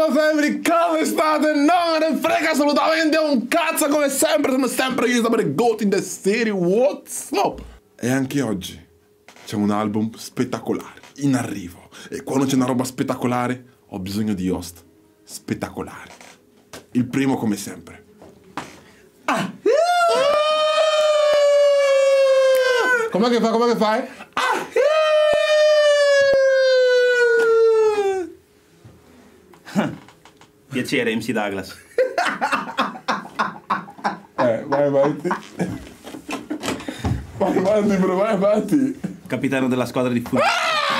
Salve family, come state? Non me ne frega assolutamente un cazzo, come sempre, sono sempre io, sempre Goat in the City, what's up? E anche oggi c'è un album spettacolare, in arrivo. E quando c'è una roba spettacolare, ho bisogno di host spettacolari. Il primo come sempre. Com'è che fa? Com'è che fai? Piacere, MC Douglas. Vai avanti. Vai avanti, bro, vai avanti. Capitano della squadra di football.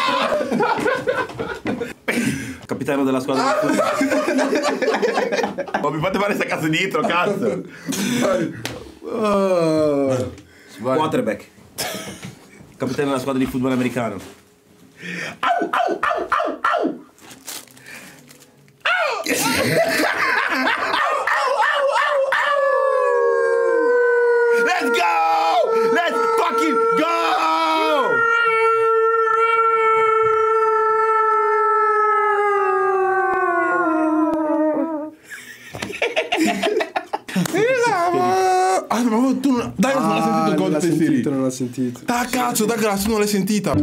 Capitano della squadra di football. Ma mi fate fare sta cazzo di intro, cazzo. Vai. Quarterback. Capitano della squadra di football americano. Au, au, au, au, au. Let's go! Let's fucking go! Ma tu non... Dai, non l'hai sentito il gol di Siri. Non l'ho sentito. Da cazzo, tu non l'hai sentita.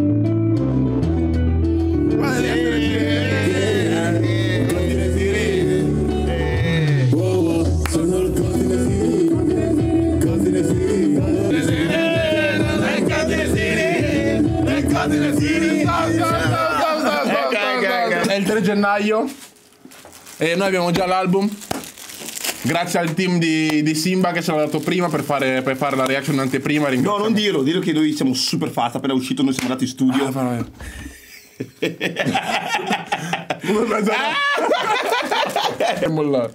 È il 3 gennaio e noi abbiamo già l'album. Grazie al team di Simba che ce l'ha dato prima per fare la reaction anteprima. No, non dirlo che noi siamo super fast. Appena uscito noi siamo andati in studio. È mollato.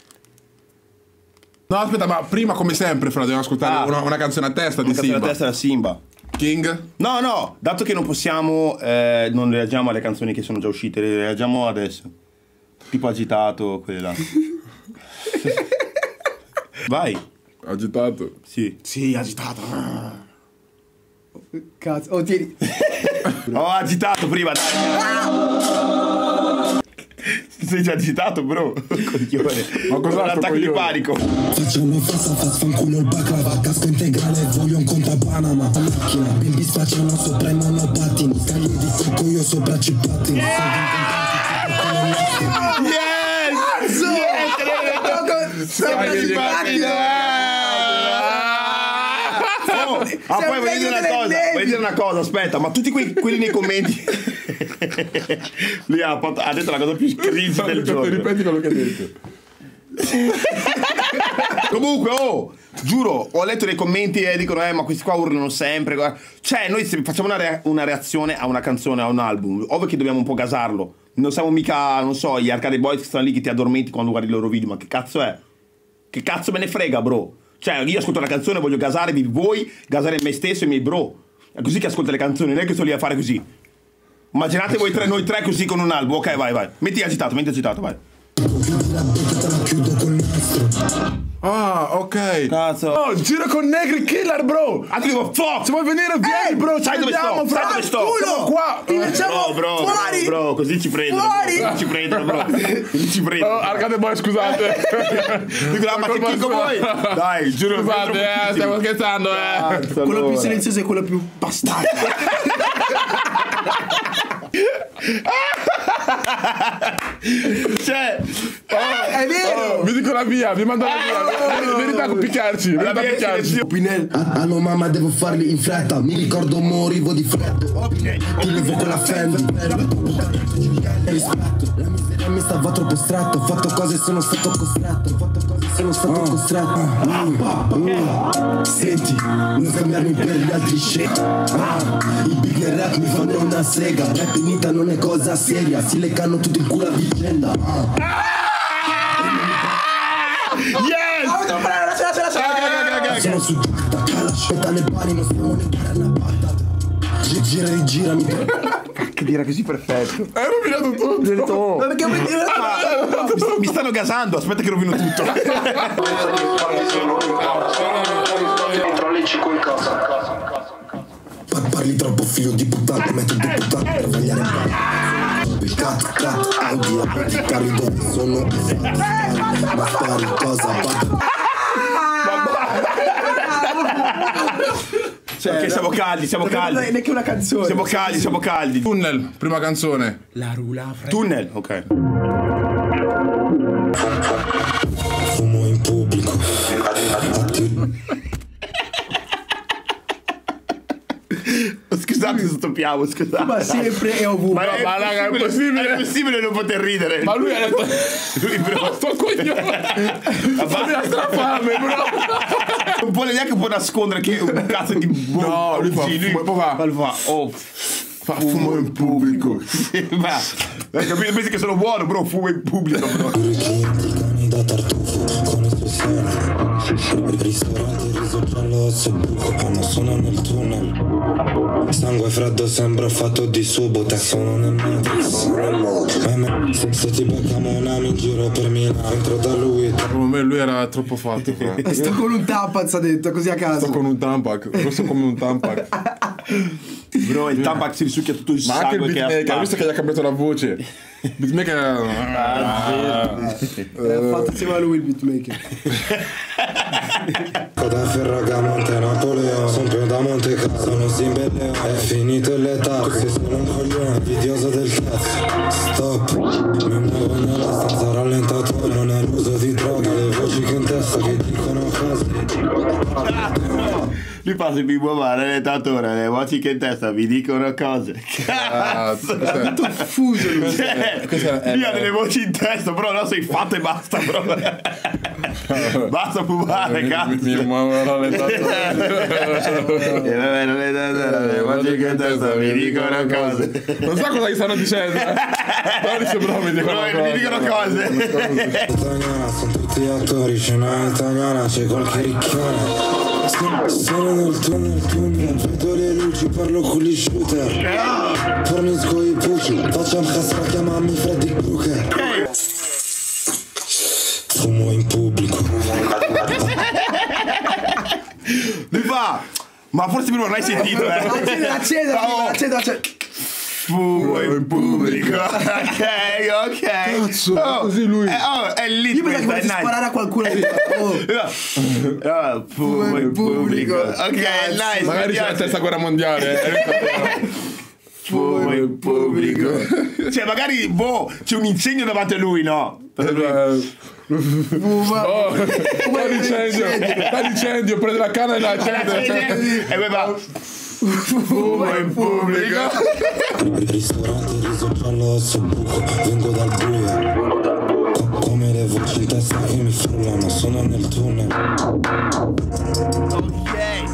No, aspetta, ma prima come sempre Fra dobbiamo ascoltare una canzone a testa di Simba. Una canzone a testa da Simba. King? No, dato che non possiamo, non reagiamo alle canzoni che sono già uscite, reagiamo adesso. Tipo agitato, quelle là. Vai. Agitato? Sì. Sì, agitato. Cazzo, oh tieni. Ho agitato prima, dai. Sei già agitato, bro. Coglione. Ma cos'ha un attacco di panico. Facciamo festa, fa sfanculo il baklava. Casco integrale, voglio un conto a Panama. La macchina, bimbi spacciano sopra i monopattini. Scaglie di cocco, io sopra ci pattino. Poi voglio dire una cosa, aspetta, ma tutti quelli nei commenti. Lui ha detto la cosa più cringe del giorno. Ripeti quello che hai detto. Comunque, giuro, ho letto nei commenti e dicono ma questi qua urlano sempre. Cioè, noi se facciamo una reazione a una canzone, a un album, ovvio che dobbiamo un po' gasarlo. Non siamo mica, non so, gli Arcade Boys che stanno lì che ti addormenti quando guardi i loro video. Ma che cazzo è? Che cazzo me ne frega, bro? Cioè, io ascolto una canzone, voglio gasarvi voi, gasare me stesso e i miei bro. È così che ascolto le canzoni, non è che sto lì a fare così. Immaginate voi tre, noi tre così con un album. Ok, vai. Metti agitato, vai. Ah, ok. Cazzo. Oh, giro con Negri Killer, bro. Ah, ti dico, fuck. Se vuoi venire, vieni, bro. Sai dove sto? Sai dove sto? Siamo qua. Ti facciamo fuori. Bro, così ci prendono. Così ci prendono, bro. Così ci prendono. Arcade Boy, scusate. Dico, ma che chicco vuoi? Dai, giuro. Scusate, stiamo scherzando, Quello più silenzioso è quello più bastardo. Cioè, è vero. Vi dico la via, vi mando la via. Verità con picchiarci. Pinel, no mamma devo farli in fretta. Mi ricordo morivo di freddo. Ti levo con la Fendi. Rispetto. La miseria mi stava troppo stretto. Ho fatto cose e sono stato costretto. Senti, non cambiarmi per gli altri shit. I big nel rap mi fanno una sega. Rap in Ita non è cosa seria. Si leccano tutto il culo a vicenda. Sono su Kalash, peta le pari, non stiamo ne pari una patata. Gira, rigirami. che dirà così perfetto. Rovinato tutto. Perché Mi stanno gasando, aspetta che rovino tutto. Trollici qualcosa. Parli troppo figlio di puttana, metto di puttana per vagliare. Cat, cat, Audi, abiti cari dove sono. Ma spari cosa? Cioè, siamo caldi. Neanche una canzone. Siamo caldi. Tunnel, prima canzone. La rula. Tunnel, ok. Fumo in pubblico. Scusate se stoppiamo, scusate. Ma sempre e ovunque. Ma raga, è impossibile non poter ridere. Ma lui ha detto... lui, bro. Sto coglione. Ma lui ha strafame, bro. Non vuole neanche un po' nascondere che è un cazzo di... No, lui fa... Sì, Poi fa... Fa fumo in pubblico. Ma pensi che sono buono, bro? Fumo in pubblico, bro. Cani da tartufo con espressione. Ristorante, riso giallo, osso buco. Ma sono nel tunnel. Sangue freddo sembra fatto di Subotex. Sono nel Matrix. Se ti beccamo un'ami in giro per Milano. Entro da lui. Per me lui era troppo fatto. Sto con un tampaz, ha detto, così a caso. Sto con un tampac. Rosso come un tampac. Bro, il tampac si risucchia tutto il Ma anche il sangue che ha beatmaker, visto che gli ha cambiato la voce. Beatmaker Ha fatto insieme a lui il beatmaker. Da Ferragamonte, Napoleone. Sono più da Monte Carlo. Sono Zimbelleone. È finito le tasse. Sono un coglione invidioso del cazzo. Stop. Mi muovo nella stanza rallentatore. Non è l'uso di droga. Le voci che in testa che dicono cose. Lui fa se mi muovo all'allentatore, le voci che in testa mi dicono cose. Cazzo! Tutto fuso lui. Lui ha delle voci in testa, però no, sei fatto e basta, bro. Basta fumare, cazzo. Mi muovo all'allentatore. Le voci che in testa mi dicono cose. Non so cosa gli stanno dicendo. Però dice bro, mi dicono cose. Italiana, sono tutti attori. Scena italiana, c'è qualche ricchione. Sono nel tunnel, vedo le luci, parlo con gli shooter. Fornisco i pucci, facciamo cassa, chiamami Freddy Krueger. Fumo in pubblico. Lui fa, ma forse prima non hai sentito, Acceda. Fumo in pubblico. Ok. Cazzo, così lui. È lì. Io pensavo che volessi sparare a qualcuno. Fumo in pubblico. Ok, nice. Magari c'è la terza guerra mondiale. Fumo in pubblico. Cioè, magari, c'è un incendio davanti a lui, no? L'incendio, prende la canna e la accende. E poi va. Fumo in pubblico. Ristorante, riso giallo, osso buco. Vengo dal buio. Come le voci in testa che mi frullano. Sono nel tunnel. Ok.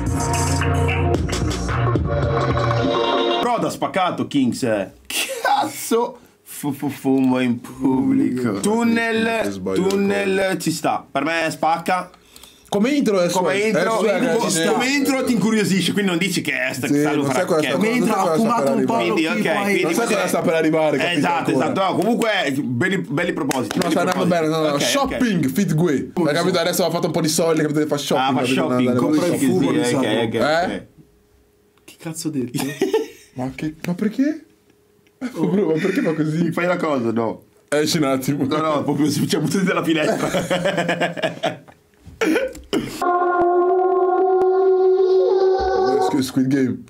Proda spaccato, Kings. Cazzo. Fumo in pubblico. Tunnel ci sta. Per me spacca. Come intro è Come intro ti incuriosisce, quindi non dici che è Come intro ha fumato un po'. Quindi ok, non sai cosa sta per arrivare. Esatto. No, comunque belli propositi. No, sta andando bene. No. Shopping, fit Gue. Hai capito? Adesso ha fatto un po' di soldi, capito? Fa shopping. Fa shopping, compra il fumo. Che cazzo ho detto? Ma perché? Bro, ma perché fa così? Fai la cosa, no? Esci un attimo. No, proprio ci ha buttato dalla finestra. Squid Game.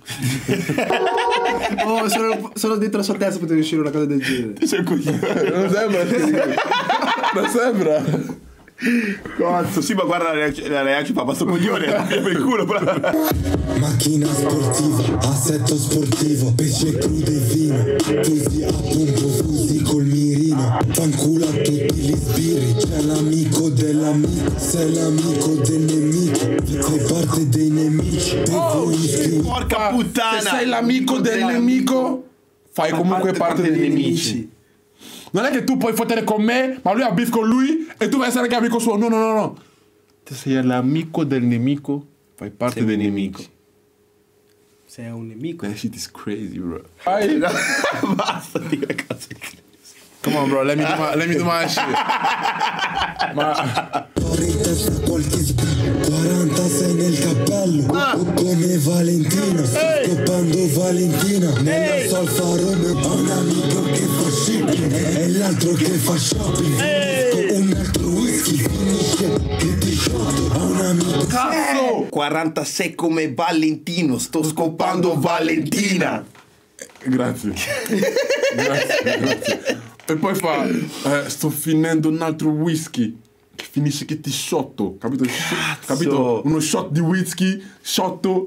Sono dentro la sua testa per poter uscire una cosa del genere. Sei un coglione. Non sembra Squid Game. Non sembra. Cazzo, sì, ma guarda la reaction fa questo coglione, per il culo. Macchina sportiva, assetto sportivo, pesce crudo e vino, fusi a punto, fusi col mirino, fanculo a tutti gli sbirri, c'è l'amico dell'amico, sei l'amico del nemico, fai parte dei nemici, Porca puttana! Se sei l'amico del nemico, fai comunque parte dei nemici. Non è che tu puoi fottere con me, ma lui ha beef con lui e tu vai essere anche amico suo. No. Se sei l'amico del nemico, fai parte dei nemici. Sei un nemico. That shit is crazy, bro. Basta dire cose. Come on, bro, let me do my shit. Ma... Fuori testa qualche spin, 46 nel cappello, come Valentina, sto scopando Valentina, nella solfa Roma, ho un amico che fa shipping, e l'altro che fa shopping, un altro whisky, finisce che ti shotto, ho un amico... Cazzo! 46 come Valentino, sto scopando Valentina. Grazie. Grazie. E poi fa, sto finendo un altro whisky. Che finisce che ti shotto, capito? Capito? Uno shot di whisky, shotto,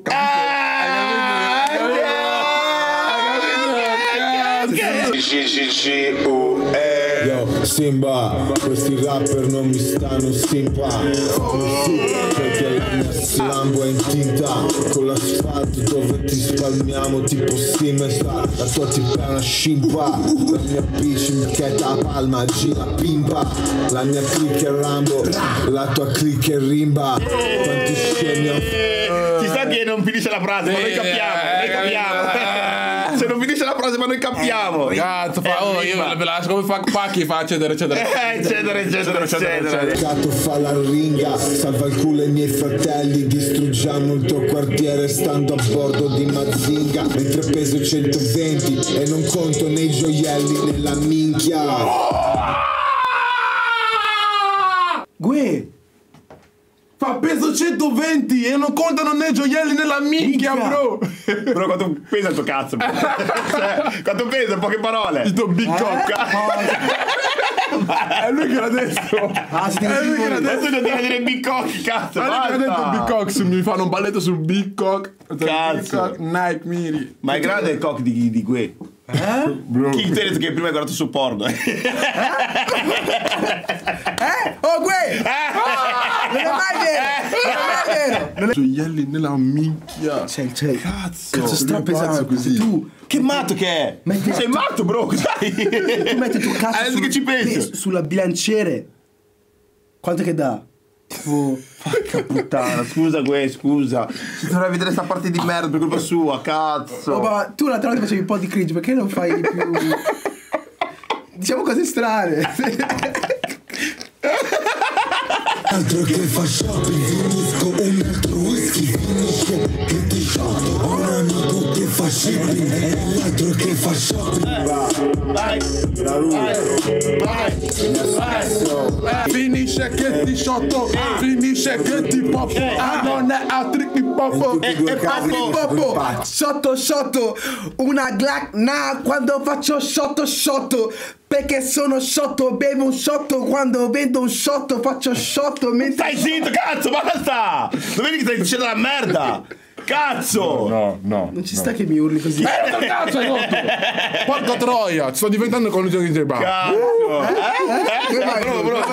capito? Yo, Simba, questi rapper non mi stanno perché la mia slambo è in tinta con l'asfalto dove ti spalmiamo tipo Simestar. La tua tipa è una scimpa, la mia bitch mi cheta a palma, gira pimpa. La mia click è Rambo, la tua click è Rimba. Quanti scemi ho... Ci sta che non finisce la frase, ma noi capiamo. Se non finisce la frase, ma noi capiamo. Cazzo, io ve la lascio come fa pacchi, fa eccetera. Eccetera. Cato fa la ringa, salva il culo ai miei fratelli, distruggiamo il tuo quartiere stando a bordo di Mazinga, mentre peso 120 e non conto nei gioielli nella minchia. Gue! Fa peso 120 e non contano nei gioielli nella minchia, bro. Però quanto pesa il tuo cazzo? Quanto pesa? Poche parole. Il tuo big cock. È lui che l'ha detto. È lui che l'ha detto. Adesso non devi dire big cock, cazzo. È lui che l'ha detto big cock. Mi fanno un balletto sul big cock. Cazzo. Nike Miri. Ma è grande il cock di Gue. Bro. Chi ti ha detto che prima hai guardato su porno? Oh, Gue! Non è mai vero! Gioielli nella minchia. Cazzo, sta pesando così. Tu Che matto che è? Sei matto, bro, cos'hai? tu metti il tuo cazzo Adesso che ci penso. sulla bilanciere. Quanto che dà? Porca puttana, scusa Gue, scusa. Si dovrà vedere sta parte di merda per colpa sua, cazzo. Oh, ma tu l'altra volta facevi un po' di cringe, perché non fai di più? Diciamo cose strane. Altro che fa shopping, finisco un altro whisky, finisce che ti shotto, ho un amico che fa shipping, e l'altro che fa shopping. Vai. Finisce che ti shotto, finisce che ti poppo. Non è altri che poppo. Poppo, shotto, una Glock, quando faccio shotto, perché sono shotto, bevo un shotto, quando vendo un shotto faccio shotto mentre... Stai zitto, cazzo, basta! Non vedi che stai dicendo la merda? Cazzo! No. Non ci sta che mi urli così. Che cazzo hai rotto? Porca troia, ci sto diventando con il gioco di J-Bar. Cazzo! Bro.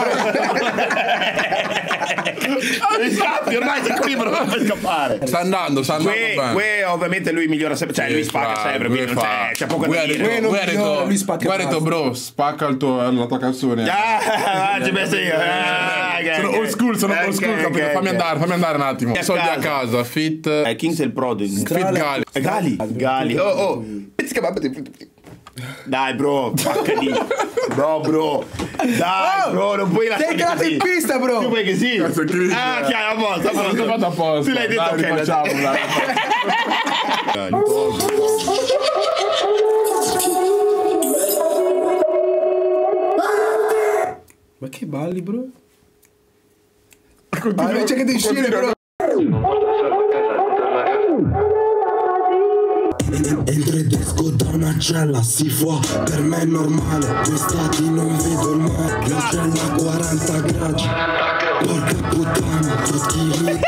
Scappi, ormai sei qui, bro, non puoi scappare. Sta andando bene. Gue ovviamente lui migliora sempre, cioè lui spacca sempre, quindi non c'è poco da dire. Guarda, bro, spacca la tua canzone. Ci penso io. Sono old school, capito? Fammi andare un attimo. Soldi a casa, fit Kings è il Prod. Fit Gali. Oh. Dai, bro, spacca lì. Bro. Dai, bro, non puoi lasciare Sei entrato in pista, bro. Tu vuoi che sì? Cazzo, Chris. Chiaro, a posto. Tu l'hai detto, dai, ok. rifacciamola. Ma che balli, bro? Ma invece che di uscire, bro. Entro ed esco da una cella, si fa, per me è normale, d'estati non vedo il mare, la cella a 40 gradi, porca puttana, tutti lì.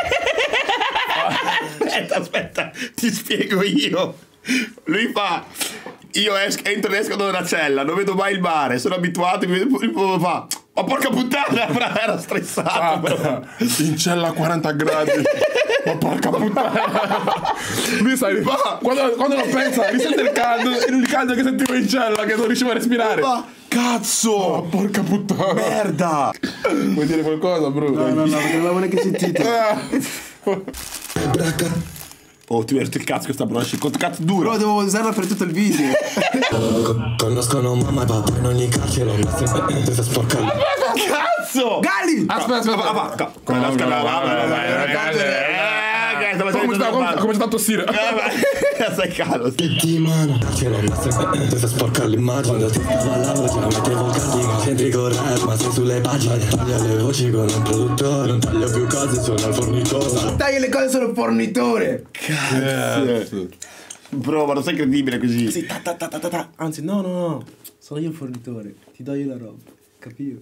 Aspetta, ti spiego io. Lui fa, io entro ed esco da una cella, non vedo mai il mare, sono abituato, il fa, ma porca puttana, era stressato. In cella a 40 gradi. Ma porca puttana. Lui sai, quando lo pensa, risente il caldo che sentivo in cella, che non riuscivo a respirare. Cazzo! Ma porca puttana. Merda! Vuoi dire qualcosa, bro? No, perché non l'avevo neanche sentito. Oh, ti verto il cazzo questa broche. Quanto cazzo dura? Però devo usarla per tutto il video. Conoscono mamma e papà in ogni carcere, ho messo in pezzo per sporcarli. Cazzo! Gali! Aspetta. Come sta a tossire? Stai calmo. Settimana ce l'ho messo in pezzo per sporcare l'immagine. Quando ti stavo al lavoro già mettevo cardigan. Centri con rap ma sei sulle pagine. Taglio le voci con un produttore. Non taglio più cose, sono il fornitore. Tagli le cose, sono il fornitore. Cazzo. Bro, ma non sei credibile così. Sì, ta. Anzi, no. Sono io il fornitore. Ti do io la roba. Capito?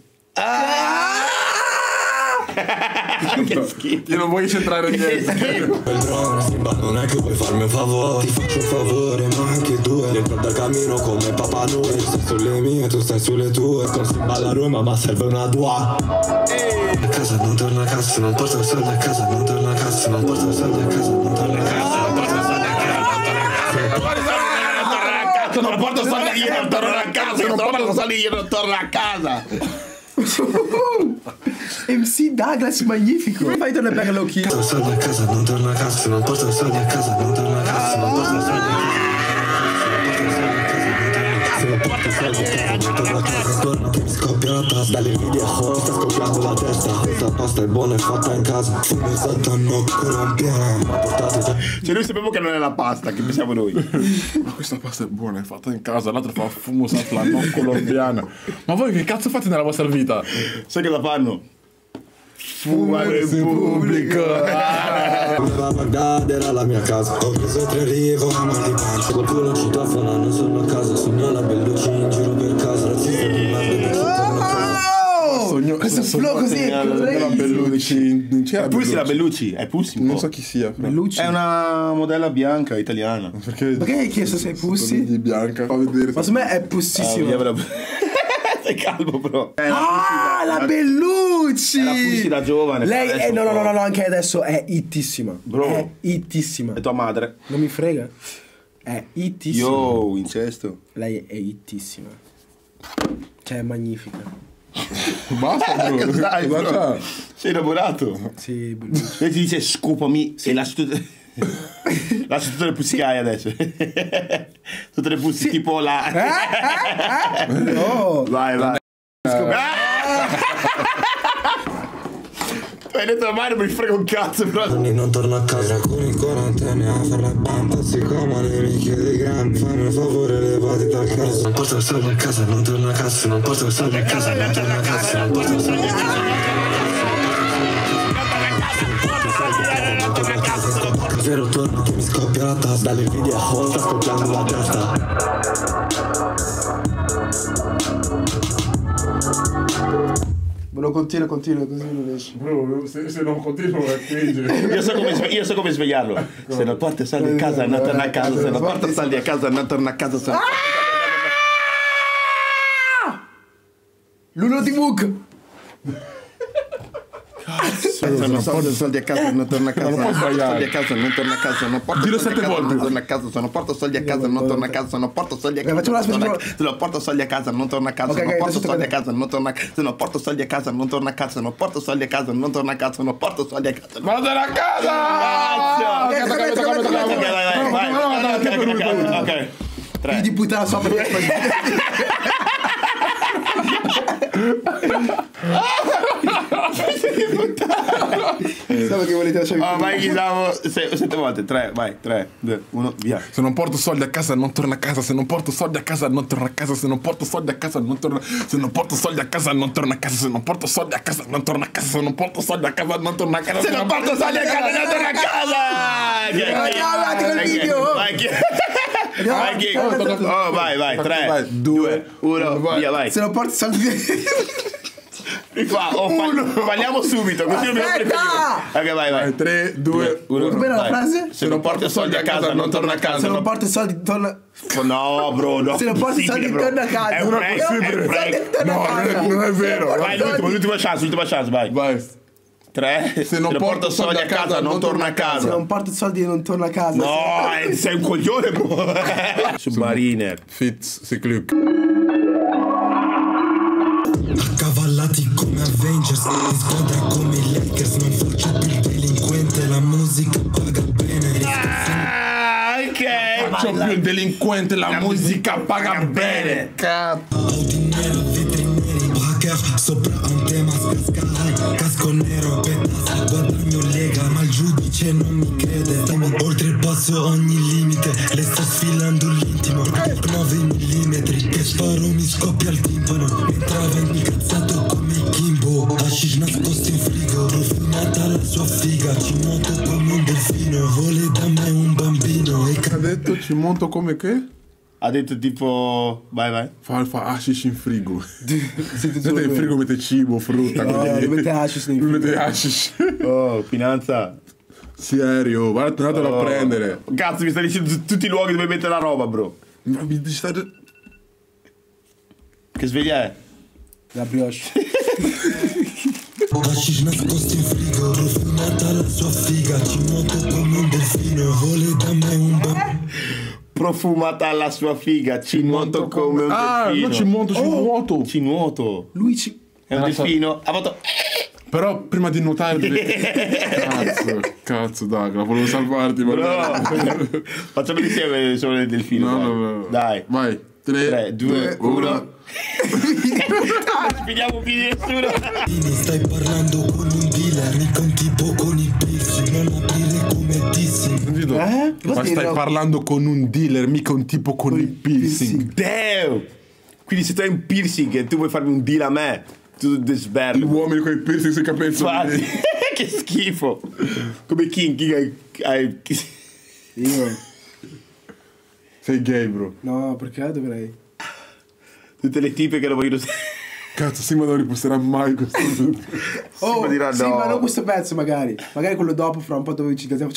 Che schifo. Io non voglio centrare niente. Quel drone Simba non è che vuoi farmi un favore. Ti faccio un favore ma anche due. Dentro da cammino come Papà Noel. Stai sulle mie, tu stai sulle tue. Con Simba alla Roma ma serve una dua. A casa non torna a casa, se non porto soldi a casa non torna a casa, se non porto soldi a casa non torna a casa, se non porto soldi a casa. Non porto soldi, io non torno a casa. Non porto soldi, io non torno a casa. MC Douglas magnifico. Fai tornare per Low Key. Porto soldi a casa non torna a casa, se non porto soldi a casa non torna a casa, se non porto soldi a casa. Se non porto soldi a casa non torna a casa, torna che mi scoppia la testa. Dalle invidie mi sta scoppiando la testa. Questa pasta è buona e fatta in casa. Fumo sotto no colombiana. Ma portate già. Cioè noi sappiamo che non è la pasta, che pensiamo noi. Ma questa pasta è buona, è fatta in casa. L'altra fa fumo sapla non colombiana. Ma voi che cazzo fate nella vostra vita? Sai cosa fanno? Fumare in pubblico. Voleva Baghdad, era la mia casa. Ho preso 3 righe con la mal di pancia. Qualcuno citofona, non sono a casa. Sogno la Bellucci in giro per casa. Razzista di merda che ci torno a casa. Questo flow così è più La Bellucci. Non c'era Pussi la Bellucci, è Pussi un Non po'. so chi sia. Bellucci. È una modella bianca italiana. Perché Perché hai chiesto se è Pussy? di bianca? Fa vedere. Ma secondo me è pussissimo. Sei calmo, bro. La Bellucci! Era Pussi da giovane. Lei adesso no, un po'. anche adesso è hittissima. Bro. È hittissima. E tua madre? Non mi frega. È hittissima. Yo, incesto. Lei è hittissima. Cioè, è magnifica. Basta, bro. Dai, Cosa bro. c'è? Sei innamorato. Sì, Bellucci. Lei ti dice scopami e lasci tutte... lasci tutte le pussi che hai adesso. Tutte le pussi tipo la... No. Vai. Hai detto a Mario mi frega un cazzo, però. Anni non torno a casa con in quarantena a fare la bamba. Siccome mi chiede grammi. Fammi un favore, levati dal caso. Non porto soldi a casa, non torno a casa. Non porto soldi a casa, non torno a casa. Non porto soldi a casa, non torno a casa. Vero torno che mi scoppia la testa. Dalle invidie sta scoppiando la testa. Lo continua così non esce. Bro, se non continuo è cringe. Io so come svegliarlo. Se non porti soldi a casa non torna a casa. Se non porti soldi a casa non torna a casa. L'uno di Book. Se non porto soldi a casa non torna a casa. Non puoi sbagliare. Soldi a casa non torna a casa. Non porto Dillo soldi a 7 casa, volte. non torna a casa. Se non porto soldi a casa non torna a casa. Se non porto soldi a casa. Facciamo la spesa. Se non porto soldi a casa non torna a casa. Se non porto soldi a casa non torna a casa. Se non porto soldi a casa non torna a casa. Se non porto soldi a casa non torna a casa. Se non porto soldi a casa. Ma torna a casa! Ok. Figli di puttana sopra. Stavo che volete lasciarmi. Vai, diciamo 7 volte. 3, vai. 3, 2, 1, via. Se non porto soldi a casa non torno a casa. Se non porto soldi a casa non torno a casa. Se non porto soldi a casa non torno. Se non porto soldi a casa non torno a casa. Se non porto soldi a casa non torno a casa. Se non porto soldi a casa non torno a casa. Se non porto soldi a casa non torno a casa. Andiamo avanti col video. Vai. 3, 2, 1, via, vai. Se non porti soldi. Falliamo subito. Così non mi Ok, vai. 3, 2, 1. Com'era la frase? Se non porti soldi a casa non torno a casa. Se non porti soldi torna. No, bro, no. Se non porti soldi torna a casa. È un prank. No, non è vero. Vai, l'ultima chance, vai. Vai. 3. Se non porto soldi a casa non torno a Se casa. non porti soldi non torna a casa. No, sei un coglione, bro. Submariner. Fitz, c'est club. Accavallati come Avengers, in squadra come i Lakers. Non faccio più il delinquente, la musica paga bene. più il delinquente, la musica paga bene. Cazzo. Audi nero, vetri neri, hacker, sopra un tema Sky, casco nero, petas, guadagno lega, ma il giudice non mi crede. Oltrepasso ogni limite, le sto sfilando l'intimo, 9 millimetri, che sparo mi scoppia il timpano, entrava incazzato come Kimbo, hashish nascosto in frigo, profumata la sua figa, ci nuoto come un delfino, vuole da me un bambino e Ha detto ci monto come che? Ha detto tipo... Vai. Fa hashish in frigo. Mette in frigo, mette cibo, frutta. No, così. mette hashish nei frigo. Mette hashish. Oh, finanza. Serio, guarda, andatelo a prendere. Cazzo, mi stai dicendo tutti i luoghi dove mettere la roba, bro. Ma mi stai... Che sveglia è? La brioche. hashish nascosto in frigo, profumata la sua figa, ci nuoto come un delfino, vuole da me un bambino. Profumata alla sua figa, ci nuoto come un delfino. No, ci monto, ci nuoto. Ci nuoto. Lui ci... È un delfino. Ha fatto... Però prima di nuotare devi... Cazzo, dai, la volevo salvarti, ma... No. Facciamo insieme solo il delfino. No. Dai. Vai. 3, 2, 1. Finiamo più di nessuno. Stai parlando con un dealer, mica un tipo con i piercing, non aprire come dissing. Ma stai parlando con un dealer, mica un tipo con i piercing. Damn. Quindi se tu hai un piercing e tu vuoi farmi un deal a me, tu Gli desberlo. uomini con i piercing sui capelli. Infatti. Che schifo. Come King hai... Io... Sei gay, bro. No, perché dovrei? Tutte le tipe che lo vogliono... Cazzo, Sima non riposterà mai questo. Oh, dirà sì, no. ma non questo pezzo magari. Magari quello dopo, fra un po' dove ci faccio...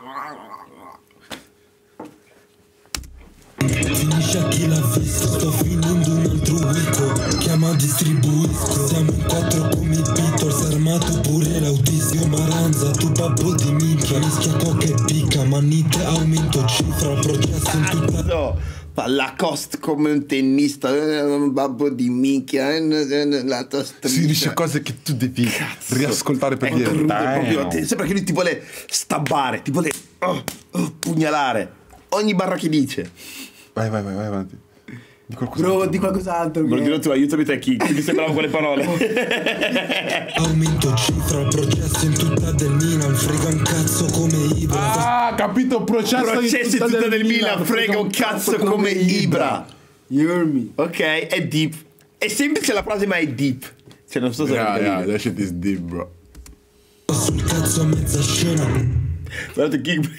Finisce a chi l'ha visto, sto finendo un altro wico, chiama distribuisco, siamo in 4 come i Beatles, armato pure l'autista, Maranza, tu babbo di minchia, rischia coca e picca, manite aumento cifra, processo in tutta... No. Lacoste come un tennista, un babbo di minchia, la tua striscia. Si dice cose che tu devi riascoltare per dire. Proprio, sembra che lui ti vuole stabbare, ti vuole pugnalare. Ogni barra che dice. Vai avanti. Di qualcosa. Bro, di qualcos'altro. Me lo dirò tu, aiutami te chi mi sembrava quelle parole. Aumento cifra, processo in tutta del Milan, frega un cazzo come Ibra. Ah, capito, processo in tutta del Milan, frega un cazzo come Ibra. You hear me? Ok, è deep. È semplice la frase, ma è deep. Cioè, non so se Yeah, that shit is deep, bro. Sul cazzo a mezza scena, guardate King.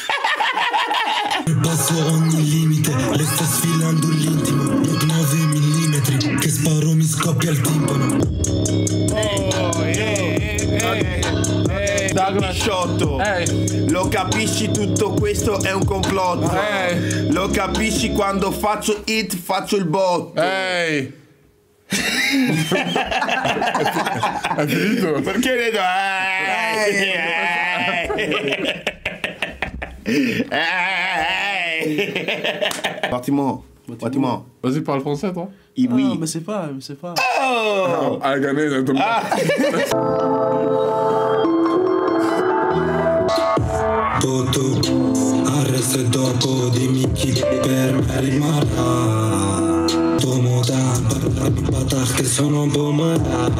passo ogni limite, le sto sfilando l'intimo, 9 millimetri, che sparo mi scoppia il timpano. Douglas Sciotto, lo capisci, tutto questo è un complotto. Lo capisci, quando faccio hit faccio il botto. Ehi! È finito? Perché vedo? Ottimo. Vas-y, parle français, toi? Oui. Ah, mais c'est pas. Oh! Ah, Ghanese, Toto, arresto e dopo dimmi chi per me rimarrà. Tomo da parlarmi patas che sono un po' mala.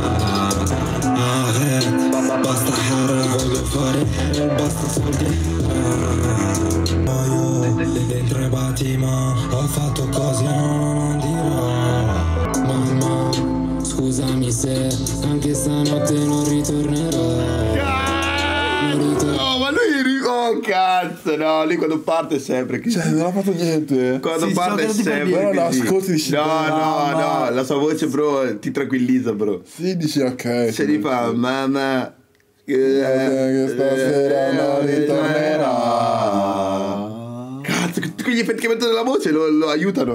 Basta hara, voglio fare basta soldi. Ma io dentro i Batima ho fatto cose non dirò. Mamma, scusami se anche stanotte non ritornerò. No, ma lui oh cazzo, no, lui quando parte è sempre così. Cioè, non ha fatto niente. Quando Sì, parte è so che non ti sempre puoi dire. così. No, ascolti e dici, no, la sua voce, bro, ti tranquillizza, bro. Sì, dici ok. Se gli fa, mamma, che stasera non ritornerà. Cazzo, quegli effetti che mettono nella voce lo aiutano,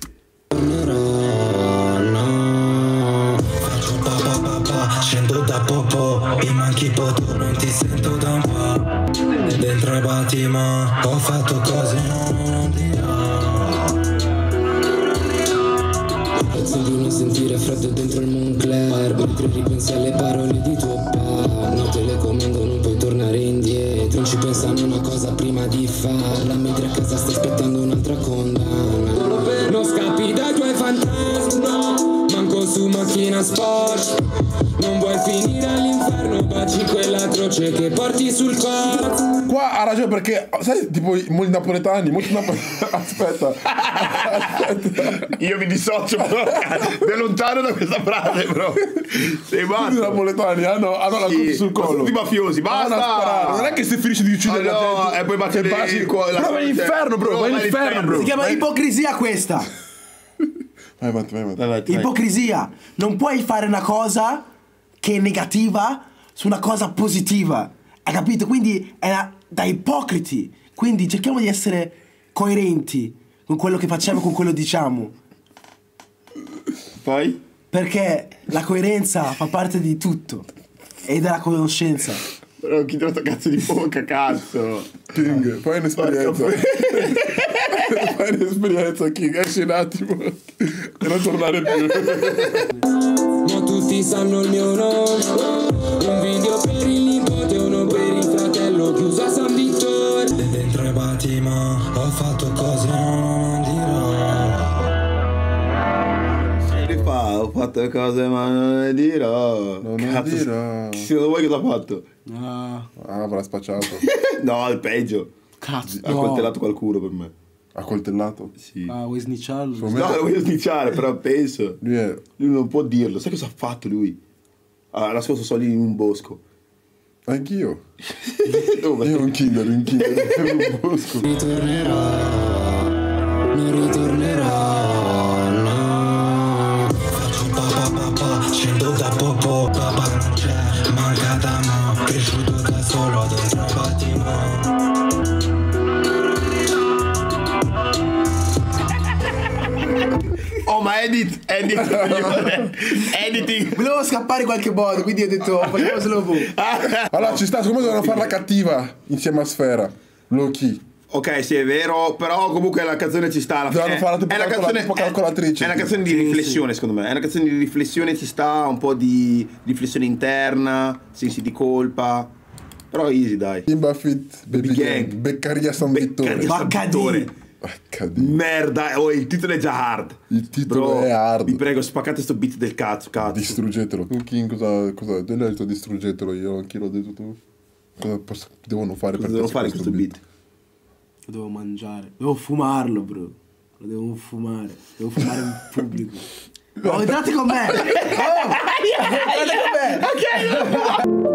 Faccio papà, scendo da popo, mi manchi poto, non ti sento da un po'. Dentro i Batima ho fatto cose non dirò. Pezzo di non sentire freddo dentro il Moncler, mentre ripensi alle parole di tuo papà. No telecomando, non puoi tornare tornare indietro. Non ci pensano una cosa prima di farla, mentre a casa stai aspettando un'altra condanna. Non scappi dai tuoi fantasmi, no, manco su macchina sport. Non vuoi finire all'inferno, baci quella croce che porti sul corpo. Qua ha ragione perché, sai, tipo molti napoletani, aspetta. Io mi dissocio da lontano da questa frase, bro. Sei matto. Tutti i napoletani hanno la croce sul collo. Tutti mafiosi, basta. Non è che si finisce di uccidere la gente e poi batte il cuore. Bro, vai all'inferno, bro, vai all'inferno, bro. Si chiama ipocrisia questa. Vai avanti. Ipocrisia. Non puoi fare una cosa che è negativa su una cosa positiva. Hai capito? Quindi è da ipocriti. Quindi cerchiamo di essere coerenti con quello che facciamo, con quello che diciamo. Poi? Perché la coerenza fa parte di tutto. E della conoscenza. Però chi te lo cazzo di bocca, cazzo. King, fai un'esperienza. Fai un'esperienza, King, esci un attimo e non tornare più. Ma tutti sanno il mio nome. Un video per il nipote, uno per il fratello, chiuso a San Vittore. Dentro i Batimo ho fatto cose non dirò. Ho fatto cose ma non le dirò. Non le dirò. Se non vuoi cosa ha fatto? Avrà spacciato. No, il peggio. Cazzo. Ha coltellato qualcuno per me. Ha coltellato? Sì. Vuoi snitcharlo? No, lo voglio snitchare, però penso. Lui non può dirlo. Sai cosa ha fatto lui? Ha nascosto soldi in un bosco. Anch'io. Dove? Io un killer in un bosco. Ritornerò, non ritornerò, no. Faccio papà, scendo da popo, papà non c'è, manca da mo, cresciuto da solo dentro i Batimo. Oh, ma editing. Volevo scappare in qualche modo, quindi ho detto facciamo slow mo. Allora ci sta, secondo me devono farla cattiva insieme a Sfera. Low key. Ok, sì, è vero, però comunque la canzone ci sta alla fine. Devono farla tipo è una tipo calcolatrice. È una canzone di riflessione, secondo me. È una canzone di riflessione, ci sta un po' di riflessione interna, sensi di colpa. Però easy, dai. Kimba Fit, Baby Gang, Beccaria San Vittore. Baccadì. Merda, oh, il titolo è già hard. Il titolo Bro, è hard. Vi prego, spaccate sto beat del cazzo. Distruggetelo. Tu King cosa? Tu l'hai detto distruggetelo, io anch'io l'ho detto tu. Cosa devono fare per devo fare questo beat? Lo devo mangiare. Devo fumarlo, bro. Lo devo fumare. Devo fumare in pubblico. Oh, entrate con me! Oh! Entrate con me!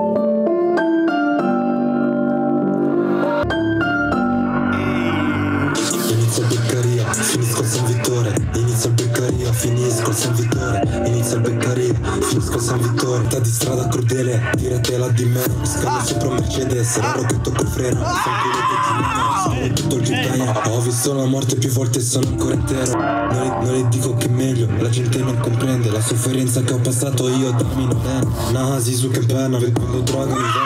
Inizio Beccaria, finisco il San Vittore. Inizio il Beccaria, finisco il San Vittore. Inizio il Beccaria, finisco il San Vittore. Sta di strada crudele, tiratela di meno. Scalo sopra un Mercedes, raro che tocco il freno. Sono tutto il gittania. Ho visto la morte più volte e sono ancora intero. Non le dico che è meglio, la gente non comprende la sofferenza che ho passato io da minorenne. Nasi su che penna, vendendo droga mi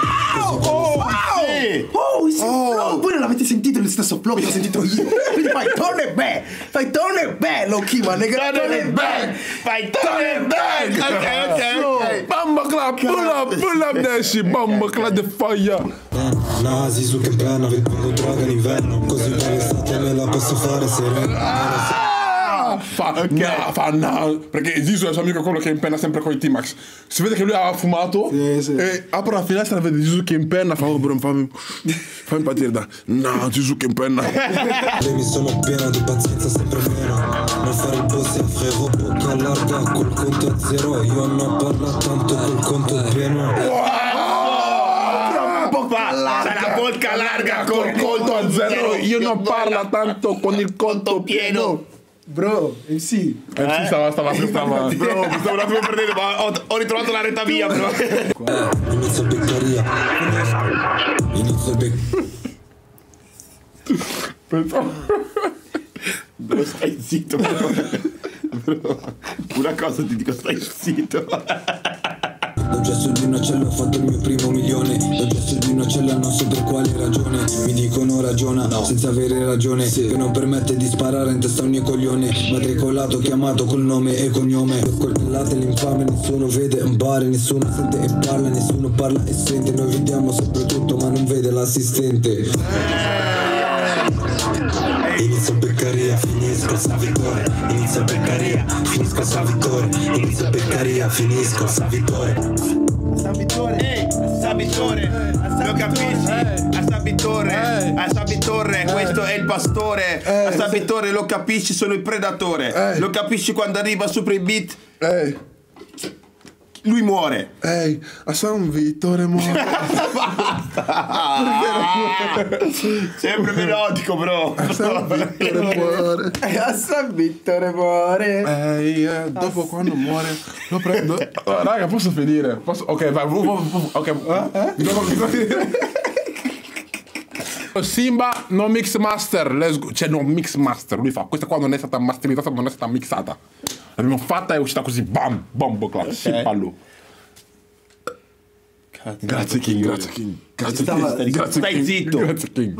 Oh, il flow! Voi non l'avete sentito il stesso flow che ho sentito io. Quindi fai turn it back. Fai turn it back, low key, ma nigga. Turn it back. Fai turn it back. Ok. Bamba clap, pull up that shit, bamba clap the fire. Nasi su che penna, vendendo droga in inverno. Così l'estate me la posso fare serena. Perché Zizou è il suo amico, quello che impenna sempre con i T-Max. Si vede che lui aveva fumato e apre la finestra e vede Zizou che impenna. Fa, oh bro, fammi partire da. No, Zizou che impenna. Le mi sono piena di pazienza sempre meno. Non fare il boss e frero, bocca larga col conto a zero. Io non parlo tanto col conto pieno. Sarà bocca larga col conto a zero. Io non parlo tanto con il conto pieno. Bro, MC stava. Bro, mi stavo un attimo perdendo, ma ho ritrovato la retta via, però. Inizio Beccaria. Inizio Bro, stai zitto, bro. Una cosa ti dico, stai zitto. Dal gesto di una cella ho fatto il mio primo milione. Dal gesto di una cella non so per quale ragione. Mi dicono ragiona, senza avere ragione, che non permette di sparare in testa a ogni coglione. Matricolato, chiamato col nome e cognome. Coltellate l'infame, nessuno vede un bar, nessuno sente e parla, nessuno parla e sente. Noi vediamo sempre tutto ma non vede l'assistente. Inizio Beccaria, finisco San Vittore. Inizio Beccaria, finisco San Vittore. Inizio Beccaria, finisco San Vittore. San Vittore, San Vittore, lo capisci? A San Vittore, a San Vittore, questo è il pastore. A San Vittore lo capisci, sono il predatore. Lo capisci quando arriva sopra i beat? Lui muore. Ehi, a San Vittore muore. Sempre melodico, bro. A San Vittore muore. A San Vittore muore. Ehi, dopo quando muore lo prendo. Oh, raga, posso finire? Posso? Ok, vai. Ok. Simba no mix master, let's go. Cioè no mix master, lui fa questa qua non è stata masterizzata, non è stata mixata, l'abbiamo fatta e è uscita così, bam, bombo clap, Simpallu. Grazie King, grazie King, grazie King, grazie Stai King, zitto. grazie King.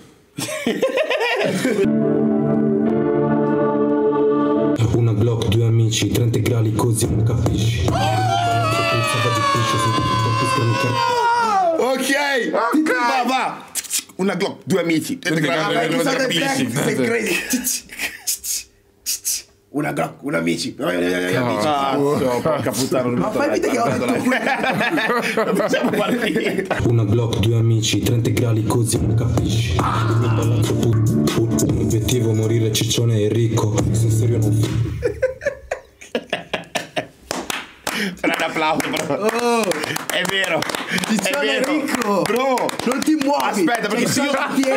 Una Glock, due amici, 30 gradi così non capisci. Ok, va. Una Glock, due amici. Una Glock, un amici. Porca puttana. Ma fai vedere che ho detto Una Glock, due amici, 30 gradi così non capisci. Il mio palazzo l'obiettivo morire ciccione e ricco. Sono serio non Un applauso, bro. È vero. Ciccione ricco. Bro, non ti muovi. aspetta, perché se io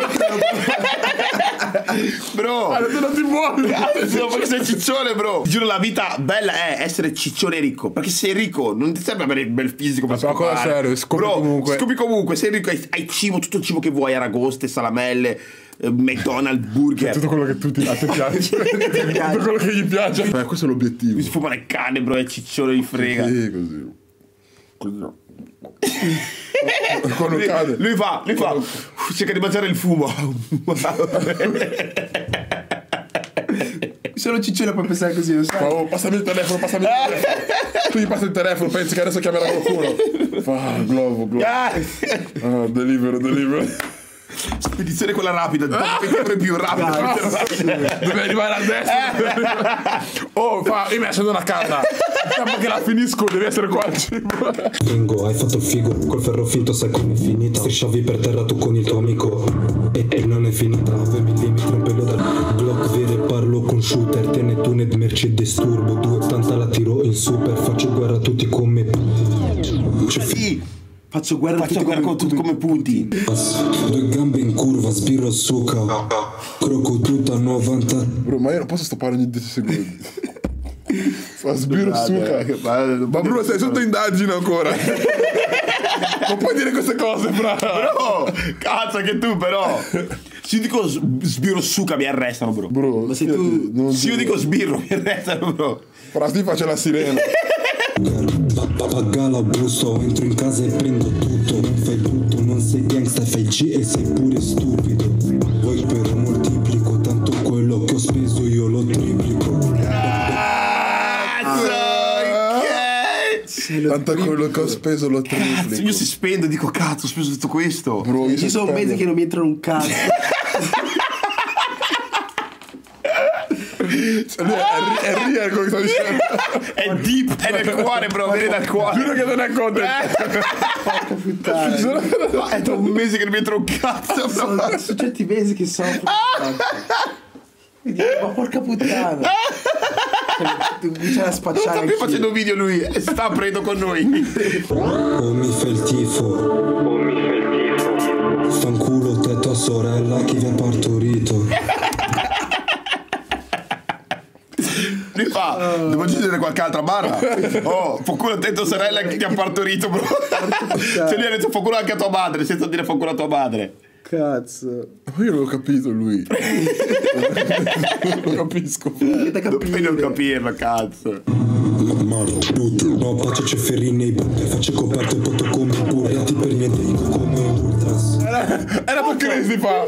bro, Tu non ti muovi. cazzo, perché sei ciccione, bro. Ti giuro, la vita bella è essere ciccione ricco. Perché sei ricco, non ti serve avere il bel fisico per Ma cosa scopare. serio, scopi Bro, comunque. scopi comunque, sei ricco, hai cibo, tutto il cibo che vuoi, aragoste, salamelle, McDonald's, burger. Tutto quello che a te piace. Tutto quello che gli piace. Beh, questo è l'obiettivo. Si fuma le canne, bro, e ciccione gli frega. Sì, così. Quando cade. Lui fa, cerca di mangiare il fumo. Solo Ciccione può pensare così, lo sai. Oh, passami il telefono, Tu gli passi il telefono, pensi che adesso chiamerà qualcuno. Fa, globo. Delivero. Spedizione quella rapida, sempre più rapida. Deve arrivare a destra. Oh, io mi accendo una canna. Ma che la finisco, devi essere qua al cibo. Bingo, hai fatto il figo, col ferro finto sai come è finita. Strisciavi per terra tu con il tuo amico e non è finita. 9 mm, un pelo dal block vero e parlo con shooter. Tenetune Mercedes Turbo 280 la tiro in super. Faccio guerra a tutti come Sì, faccio guerra con tutti come punti. Due gambe in curva, sbirro suca. Croco tutta 90. Bro, ma io non posso stoppare ogni 10 secondi. Fa sbirro suca. Ma bro, sei sotto indagine ancora. Non puoi dire queste cose, bravo. Bro, cazzo che tu però. Se io dico sbirro suca mi arrestano, bro. Bro, ma se tu- Se io dico sbirro mi arrestano, bro. Fra sti faccia la sirena. Pagala busto, entro in casa e prendo tutto. Non fai brutto, non sei gangsta, fai G e sei pure stupido. Voi però moltiplico, tanto quello che ho speso io lo triplico. Tanto quello che ho speso lo Cazzo, triplico. io si spendo e dico cazzo, ho speso tutto questo. Bro, io Ci sono mesi che non mi entrano un cazzo. Lui è real come sto dicendo. È deep, è nel cuore, bro, viene dal cuore. Giuro che non è content. Porca puttana. È da un mese che non mi entra un cazzo, bro. Sono certi mesi che soffro. Quindi, ma porca puttana. Cominciare a spacciare. Non sta più anch'io. facendo video lui, e sta aprendo con noi. Oh mi fa il tifo. Fanculo te tua sorella che vi ha partorito. Lui fa, devo aggiungere qualche altra barra. Oh, fa culo a te tua sorella che ti ha partorito, bro. Se lui ha detto fa culo anche a tua madre, senza dire fa culo a tua madre. Cazzo. Ma io l'ho capito lui. Lo capisco. Puoi non capirlo, cazzo. Maro, no pace c'è ferri nei bunker, faccio coperte poto come pure, ti per niente dico come un ultras. Era per crisi fa.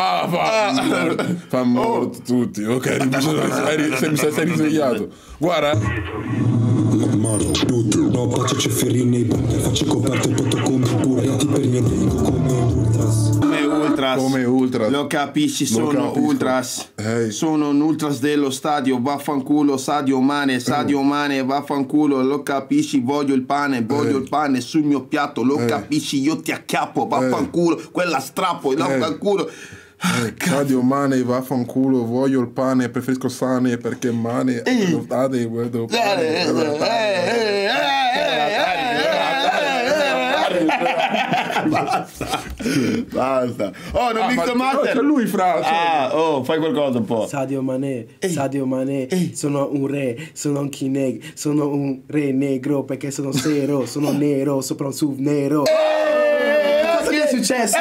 Fa morto tutti. Ok, sei risvegliato. Guarda. Maro, no pace c'è ferri nei bunker, faccio coperte poto come pure, ti per niente dico come un ultras. Come ultras. Lo capisci, sono ultras. Sono un ultras dello stadio, vaffanculo, Sadio Mane, vaffanculo, lo capisci, voglio il pane sul mio piatto, lo capisci, io ti acchiappo, vaffanculo, quella strappo, vaffanculo. Sadio Mane, vaffanculo, voglio il pane, preferisco sane perché mane, Basta. Oh, non mix master. C'è lui, fra. Fai qualcosa un po'. Sadio Mane, sono un re, sono un kineg, sono un re negro perché sono sero, sono nero, sopra un SUV nero. Che è successo?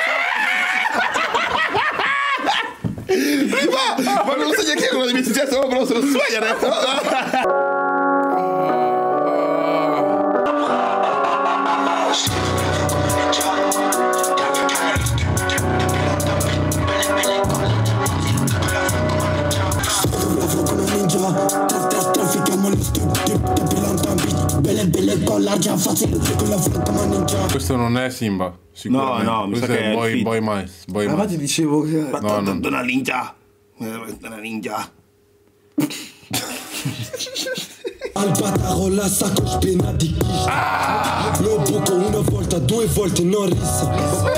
Ma non so neanche cosa mi è successo, però se lo suoi adesso. Questo non è Simba, sicuramente. No, mi sa questo che è è Boy Mais. Ma ti dicevo che... Una ninja. Al bataro la sacoche piena di quiche. Lo buco una volta, due volte, non rissa.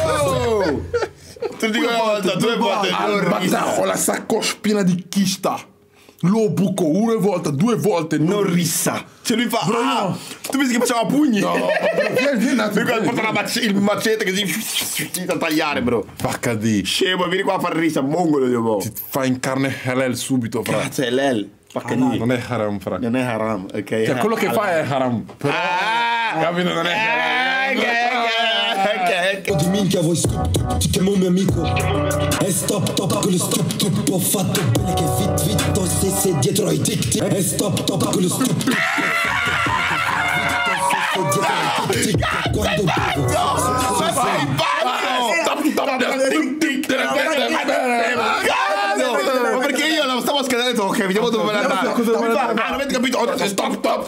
Ti dico una volta, due volte. Al bataro la sacoche piena di chista. Lo buco una volta, due volte, non rissa. Se lui fa tu pensi che faceva pugni? No, vieni porta il macete così a tagliare, bro. HD. Scemo, vieni qua a fare rissa, mongolo di uomo. Ti fai in carne halal subito, fra. Cazzo, è l'el. Non è haram, fra. Non è haram, ok. Cioè, quello che fa è haram. Però, capito, non è haram. Di minchia vuoi stup, ti chiamo mio amico. E stop quello stup, ho fatto bene che vitto se dietro ai tic. E stop quello stup, dietro ai tic. Quando bevo ma perché io la stavo scadendo, ok, vediamo dove vuole andare. Non avete capito? Stop.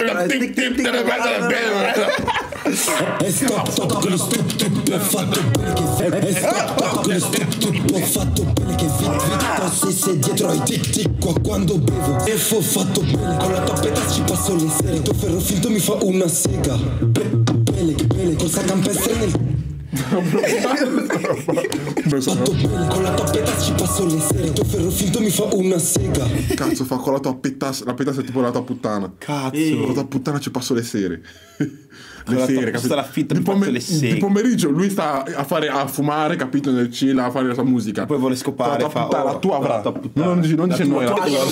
E stop quello stup, ho fatto bene che ho fatto bene che vitto se dietro ai tic quando bevo. E ho fatto bene, con la tappetta ci passo le sere. Tuo ferro finto mi fa una sega. Belle, col campestre nel... Fatto bene, con la tappetta ci passo le sere. Tuo ferro finto mi fa una sega. Cazzo, fa con la tua pettassa. La pettassa è tipo la tua puttana. Cazzo. Con la tua puttana ci passo le sere. Le sere, capito? Di pomeriggio lui sta a fumare, capito, nel chill, a fare la sua musica. Poi vuole scopare, la tua avrà. Non dice noi. Tu sei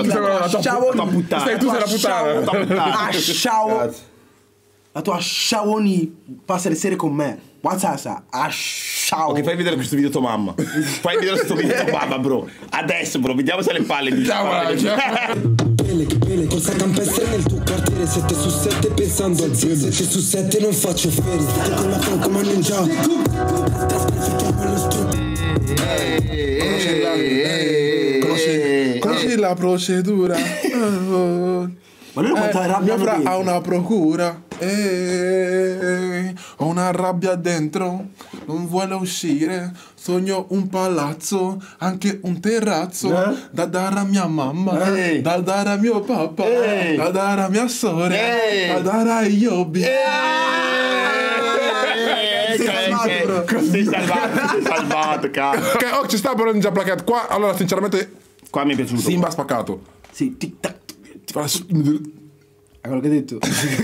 la puttana. La tua sciawoni passa le sere con me. What's Asciao. Ok, fai vedere questo video tua mamma. Fai vedere questo video tua mamma, bro. Adesso, bro, vediamo se le palle di Belle, col campestre nel tuo quartiere 7 su 7 pensando al 7 su 7 non faccio ferie. Con la franca ma ninja. Conosci la procedura. Ma lui quanta rabbia mio fra ha una procura. Ho una rabbia dentro, non vuole uscire. Sogno un palazzo, anche un terrazzo, da dare a mia mamma, da dare a mio papà, da dare a mia sorella, da dare a Yobi. Sei salvato, cazzo. Ok, oh, ci sta però già placato. Qua, allora, sinceramente, qua mi è piaciuto. Simba ha spaccato. Sì, tic tac. È quello che hai detto.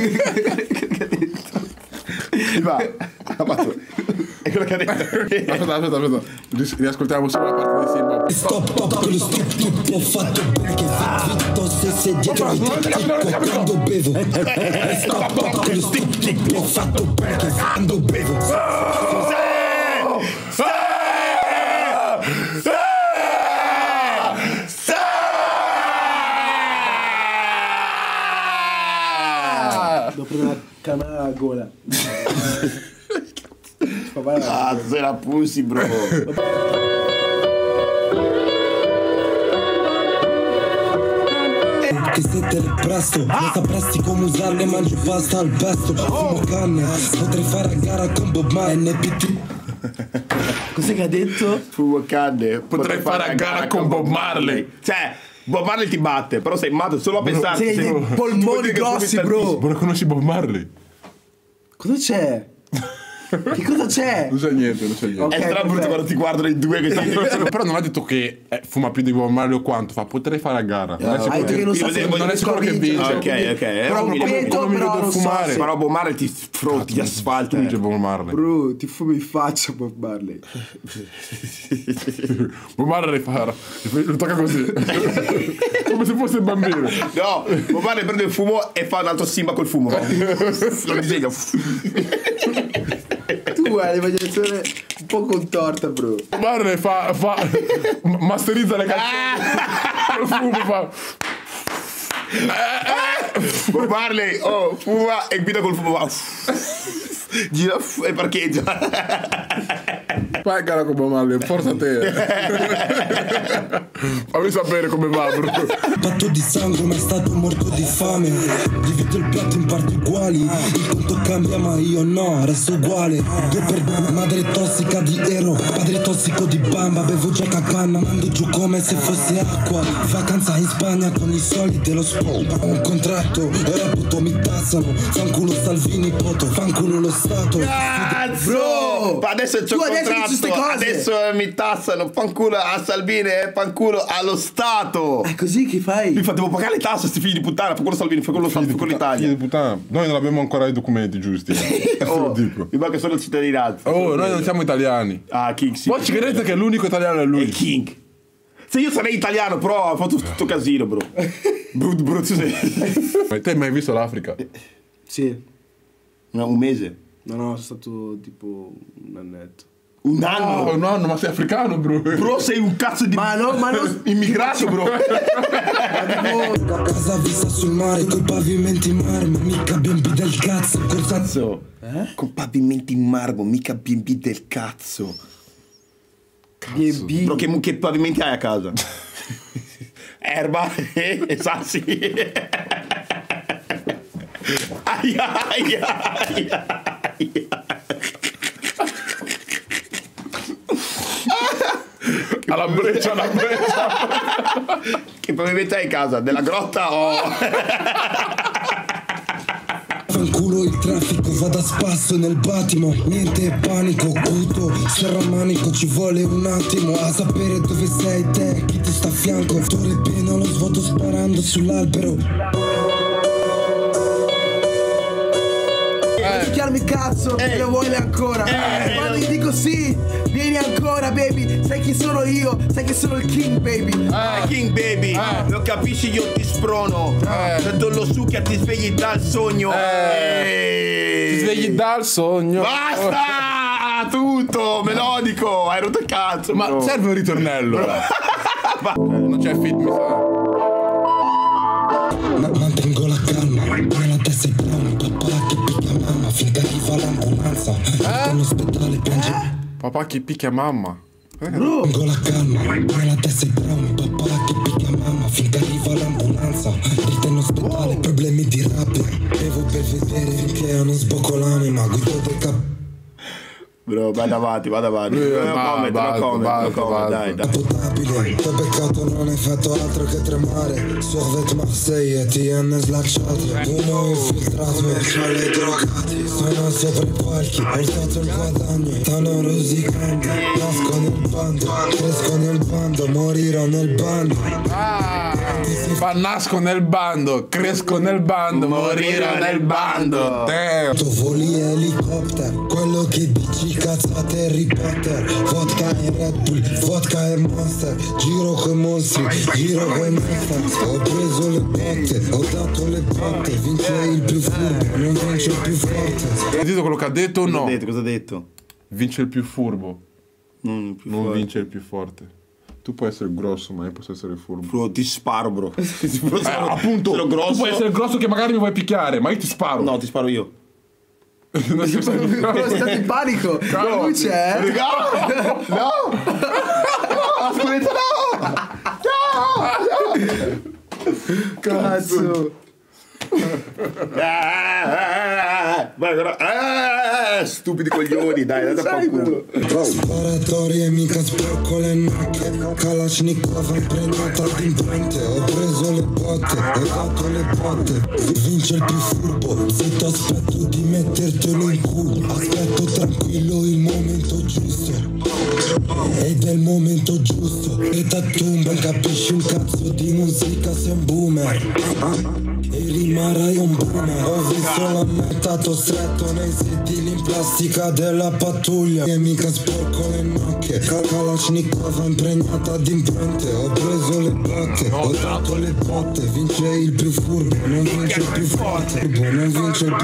Va, è quello che ha detto. Aspetta. Riascoltiamo solo la parte di Simba. Stop quello stup, ho fatto bene che vitto se dietro ai tic quando bevo. Stop quello stup, ho fatto bene che quando bevo. Calmare la gola. Fa male la gola. Ah, sei la pussy, bro. Che se te le presto, non sapresti come usarle, mangio pasta al pesto, fumo canne, potrei fare a gara con Bob Marley, NPT. Cos'è che ha detto? Fumo canne. Potrei fare a gara con Bob Marley. Cioè, Bob Marley ti batte, però sei matto solo a pensarci. Sei dei polmoni grossi, bro. Ma conosci Bob Marley? Cosa c'è? Che cosa c'è? Non c'è niente, non c'è niente. Ok, È strano brutto perfetto. quando ti guardano i due che si Però non ha detto che fuma più di Bob Marley o quanto, fa potrei fare a gara. Non è Hai sicuro detto che non Io sa vedevo- non è sicuro che vince. Ok, ok. Però umile. come Vedo, mi però vedo non so fumare. se- Però Bob Marley ti frotti, ti asfalta. Dice Bob Marley. Bro, ti fumi in faccia Bob Marley. Bob Marley lo tocca così. Come se fosse un bambino. No, Bob Marley prende il fumo e fa un altro Simba col fumo. No? Lo disegna. Tu hai l'immaginazione un po' contorta, bro. Bob Marley masterizza le canzoni. Il fumo fa. Bob Marley, fuma e guida col fumo. Va. Gira e parcheggia. Fai gara con Bob Marley, forza te. Fammi sapere come va, bro. Patto di sangue ma è stato morto di fame. Divido il piatto in parti uguali. Il conto cambia ma io no, resto uguale. Due per due, madre tossica di Ero, padre tossico di Bamba. Bevo già canna, mando giù come se fosse acqua. Vacanza in Spagna con i soldi dello sport. Ho un contratto, ora puto mi tassano. Fanculo Salvini, poto, fanculo lo Stato. Cazzo! Ma adesso c'ho Tu il adesso dici ste contratto. cose. Adesso mi tassano. Fanculo a Salvini e fanculo allo Stato. È così che fai? Mi devo pagare le tasse, sti figli di puttana. Fanculo Salvini, fanculo lo Stato, fanculo Figli l'Italia. di puttana. Noi non abbiamo ancora i documenti giusti. Te lo dico. Mi manca solo il cittadinanza. Oh, noi non siamo italiani. Ah, King sì. Voi ci credete che l'unico italiano è È lui? King. Se io sarei italiano, però ho fatto tutto casino, bro. Brutto sei. Ma te hai mai visto l'Africa? Sì. No, un mese. No, sono stato tipo un annetto. Un anno. Oh no, ma sei africano, bro. Bro, sei un cazzo di Ma non... immigrato, bro. Casa vista sul mare, coi pavimenti in marmo. Mica bimbi del cazzo, cosa Cazzo. Con pavimenti in marmo, mica bimbi del cazzo. B&B. Bro, che pavimenti hai a casa? Erba e sassi. Aia, aia, aia, aia. Alla breccia, alla breccia. Che pavimenti hai a casa? Della grotta o... fanculo il traffico, vado a spasso nel battimo. Niente panico, cuto, serramanico. Ci vuole un attimo a sapere dove sei te, chi ti sta a fianco. Torre pieno, lo svuoto sparando sull'albero. Chiarmi cazzo, te lo vuoi ancora? Quando gli dico sì, vieni ancora, baby. Sai chi sono io? Sai che sono il king, baby. King baby, lo capisci, io ti sprono. Prendo lo succhia, ti svegli dal sogno. Ti svegli dal sogno. Basta! Tutto melodico, hai rotto il cazzo. Ma bro. serve un ritornello. Non c'è fit, mi sa. Mantengo la calma, nella testa il piano. Papà che picchia mamma, finché arriva l'ambulanza. All'ospedale piange. Papà che picchia mamma. Mantengo la calma, nella testa il piano. Papà che picchia mamma, finché arriva l'ambulanza. Dritta in ospedale, problemi di rabbia. Devo per vedere finché non sbocco l'anima. Guido del capo. Bro, vado avanti. Basta, Dai. Potabile, t'ho beccato, non hai fatto altro che tremare. Sorvet Marseille, TN slacciate. Uno infiltrato, le drogati. Sono sopra i palchi, ho alzato il guadagno. Stanno rosicando, nasco nel bando. Cresco nel bando, morirò nel bando. Nasco nel bando, cresco nel bando, morirò nel bando. Damn. Tu voli elicottero, quello che dici cazzate Harry Potter. Vodka e Red Bull, vodka e Monster. Giro coi mostri, giro coi monster. Ho preso le botte, ho dato le botte. Vince il più furbo, non vince il più forte. Hai sentito quello che ha detto o no? Cosa ha detto? Vince il più furbo, Non più non forte. vince il più forte. Tu puoi essere grosso, ma io posso essere furbo. Bro, ti sparo, bro. Appunto, sono grosso. tu puoi essere grosso che magari mi vuoi picchiare, ma io ti sparo. No, ti sparo io. Bro, state in panico. La luce, eh? No! Aspetta, no! Cazzo. Stupidi coglioni, dai, dai, fa culo. Sparatorie mica sporco le nocche, Kalashnikov impregnata d'imprente. Ho preso le botte, ho dato le botte. Vince il più furbo, zitto aspetto di mettertelo in culo. Aspetto tranquillo il momento giusto, ed è il momento giusto. E tattoo, non capisci un cazzo di musica, sei un boomer. E rimarrai un boomer. Ho visto l'ammentato stretto nei sedili in plastica della pattuglia. E mica sporco le nocche, Kalashnikov impregnata d'imprente. Ho preso le botte, ho dato le botte. Vince il più furbo, non vince il più forte. Non vince il più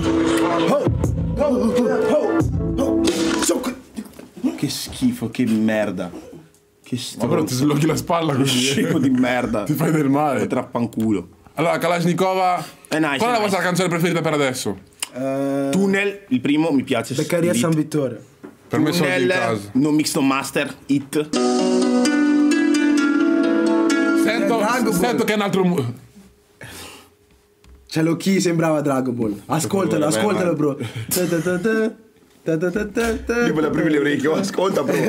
furbo. Che schifo, che merda. Che Ma però ti sloghi la spalla così. schifo di merda. Ti fai del male. Trappanculo. Allora, Kalashnikova. È nice, Qual è la è vostra nice. canzone preferita per adesso? Tunnel, il primo, mi piace. Beccaria Beat. San Vittore. Per me sono in Tunnel, casa. No Mix No Master, Hit. Sento che è un altro. Cioè, lo chi sembrava Dragon Ball. Ascoltalo, Vabbè, ascoltalo, vai. bro. Io me la aprimi le orecchie, ascolta, bro.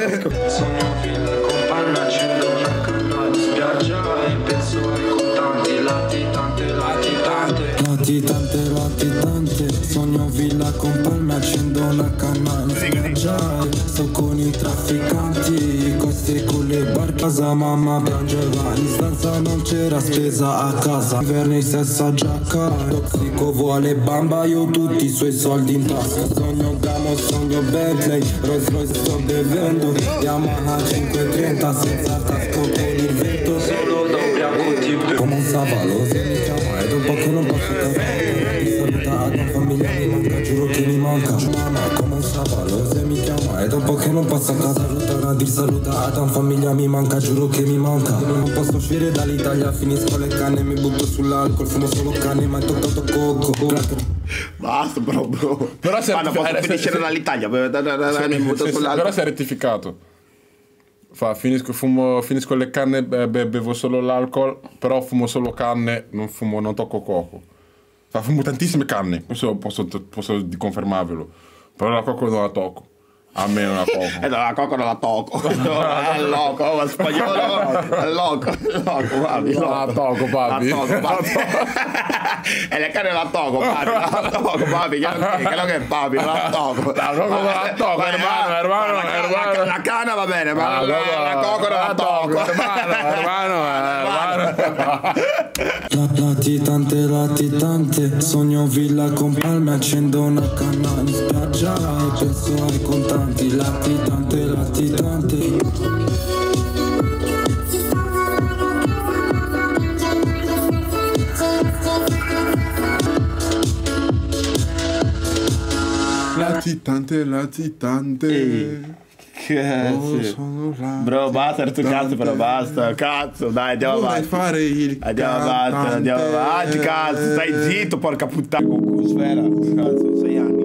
Latitante, sogno villa con palme, accendo una canna in spiaggia. Sto con i trafficanti, coste con le barche. Casa mamma piangeva, in stanza non c'era spesa a casa. Inverni stessa giacca, tossico vuole bamba, io tutti i suoi soldi in tasca. Sogno Gamo, sogno Bentley, Rolls Royce sto bevendo. Yamaha 530 senza casco con il vento. Solo da ubriaco tipo come un savalo, se mi chiama ed un po' che non posso capire. Mi saluta ad una famiglia, mi manca, giuro che mi manca. Mamma come un savalo, se mi chiama ed un po' che non posso a casa. Saluta ad una famiglia, mi manca, giuro che mi manca. Non posso uscire dall'Italia, finisco le canne, mi butto sull'alcol, fumo solo canne, ma è toccato coco. Basta, bro. Però se non posso finire dall'Italia. Mi butto sull'altro. Però si è rettificato. Finisco le canne, bevo solo l'alcol, però fumo solo canne, non tocco coco. Fumo tantissime canne, questo posso confermarvelo. Però la coco non la tocco. A me non la tocco. La coco non la tocco. È loco, ma spagnolo. È loco, papi. La tocco, papi. E le canne la tocco, papi. Che lo che è papi, non la tocco. La coco non la tocco, hermano. La canna va bene, ma la coco non la tocco. Hermano. Latitante, sogno villa con palme, accendo una canna in spiaggia e penso ai contanti. Latitante. Latitante. Cazzo. Sono là. Bro, basta, tu cazzo, però basta. Cazzo, dai, andiamo Vorrei avanti. fare il Andiamo avanti, cazzo. Stai zitto, porca puttana. Con sfera, cazzo, 6 anni.